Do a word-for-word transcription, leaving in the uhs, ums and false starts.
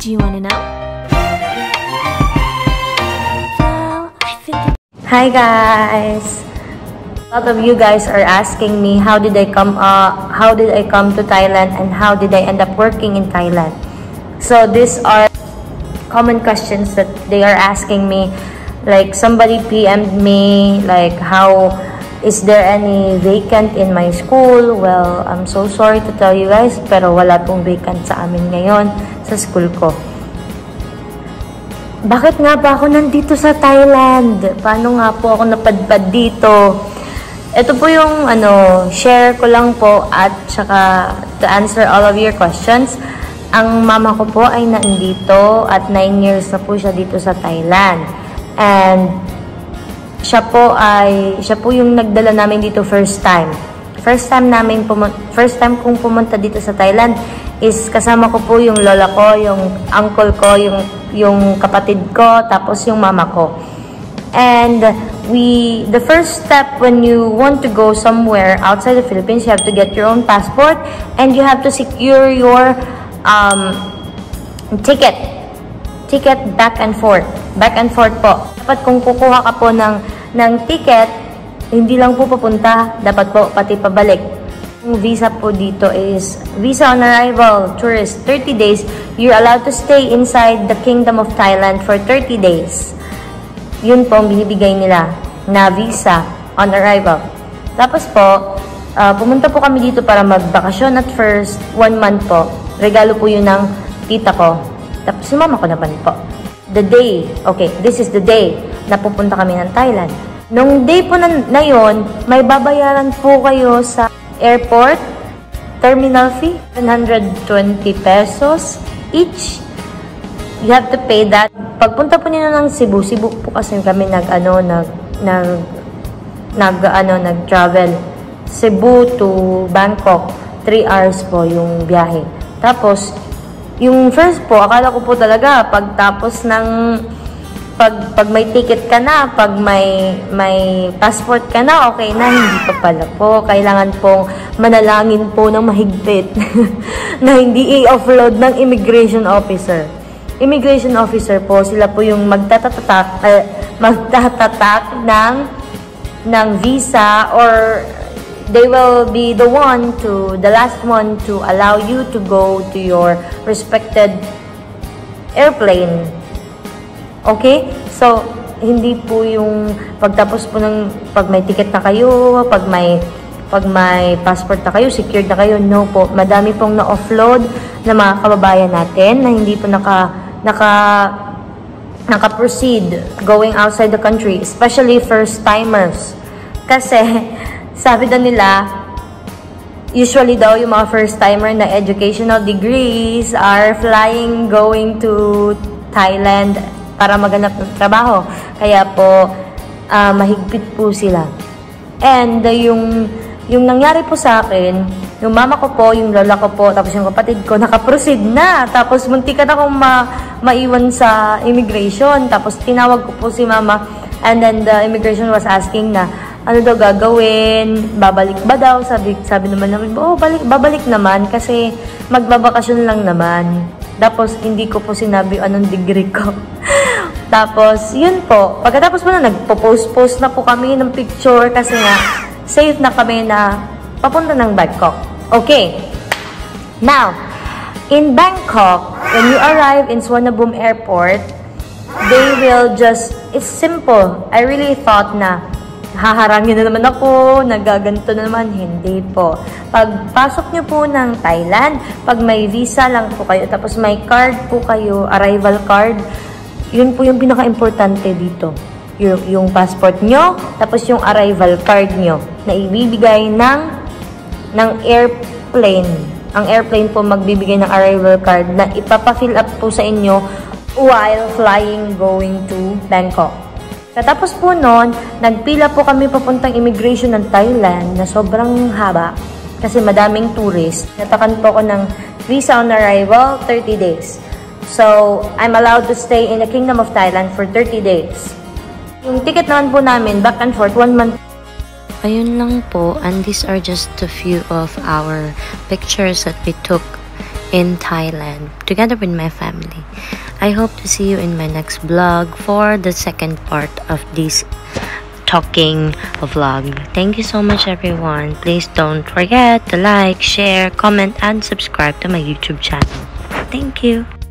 Do you want to know? Well, I think... Hi guys! A lot of you guys are asking me how did I come uh, how did I come to Thailand and how did I end up working in Thailand. So these are common questions that they are asking me. Like somebody P M'd me like how is there any vacant in my school? Well, I'm so sorry to tell you guys pero wala pong vacant sa amin ngayon sa school ko. Bakit nga ba ako nandito sa Thailand? Paano nga po ako napadpad dito? Ito po yung ano, share ko lang po at saka to answer all of your questions. Ang mama ko po ay nandito at nine years na po siya dito sa Thailand. And siya po ay siya po yung nagdala namin dito first time. First time namin first time kong pumunta dito sa Thailand is kasama ko po yung lola ko, yung uncle ko, yung yung kapatid ko, tapos yung mama ko. And we, the first step when you want to go somewhere outside the Philippines, you have to get your own passport and you have to secure your um, ticket. Ticket back and forth. Back and forth po. Dapat kung kukuha ka po ng, ng ticket, hindi lang po papunta, dapat po pati pabalik. Yung visa po dito is visa on arrival, tourist, thirty days. You're allowed to stay inside the Kingdom of Thailand for thirty days. Yun po ang binibigay nila na visa on arrival. Tapos po, uh, pumunta po kami dito para magbakasyon at first, one month po. Regalo po yun ng tita ko. Tapos si mama ko naman po. The day, okay, this is the day na pupunta kami ng Thailand. Nung day po na, na yun, may babayaran po kayo sa airport, terminal fee, one hundred twenty pesos each. You have to pay that. Pagpunta po niyo ng Cebu, Cebu po kasi kami nag ano nag nag nag ano nag-travel. Cebu to Bangkok, three hours po yung biyahe. Tapos yung first po, akala ko po talaga pagtapos ng pag pag may ticket ka na, pag may may passport ka na, okay na. Hindi pa pala po. Kailangan pong manalangin po ng mahigpit na hindi i-offload ng immigration officer. Immigration officer po, sila po yung magtatatak uh, magtatatak ng ng visa, or they will be the one to the last one to allow you to go to your respected airplane. Okay? So, hindi po yung pagtapos po ng pag may ticket na kayo, pag may pag may passport na kayo, secured na kayo. No po. Madami pong na-offload na mga kababayan natin na hindi po naka naka naka-proceed going outside the country, especially first-timers. Kasi sabi daw nila, usually daw yung mga first-timer na educational degrees are flying going to Thailand para maganap ng trabaho. Kaya po, uh, mahigpit po sila. And uh, yung, yung nangyari po sa akin, yung mama ko po, yung lola ko po, tapos yung kapatid ko, nakaproceed na. Tapos munti ka na akong ma maiwan sa immigration. Tapos tinawag ko po si mama. And then the immigration was asking na, ano daw gagawin? Babalik ba daw? Sabi, sabi naman namin, oh, balik, babalik naman kasi magbabakasyon lang naman. Tapos hindi ko po sinabi anong degree ko. Tapos, yun po. Pagkatapos po na, nagpo-post-post na po kami ng picture kasi nga, safe na kami na papunta ng Bangkok. Okay. Now, in Bangkok, when you arrive in Suvarnabhumi Airport, they will just, it's simple. I really thought na, haharangin na naman ako, nagaganto na naman. Hindi po. Pagpasok nyo po ng Thailand, pag may visa lang po kayo, tapos may card po kayo, arrival card, yun po yung pinaka-importante dito. Yung, yung passport nyo, tapos yung arrival card nyo, na ibibigay ng, ng airplane. Ang airplane po magbibigay ng arrival card na ipapafill up po sa inyo while flying going to Bangkok. Katapos po noon, nagpila po kami papuntang immigration ng Thailand na sobrang haba kasi madaming tourist. Natakan po ako ng visa on arrival, thirty days. So, I'm allowed to stay in the Kingdom of Thailand for thirty days. Yung ticket naman po namin, back and forth, one month. Ayun lang po, and these are just a few of our pictures that we took in Thailand together with my family. I hope to see you in my next vlog for the second part of this talking vlog. Thank you so much, everyone. Please don't forget to like, share, comment, and subscribe to my YouTube channel. Thank you.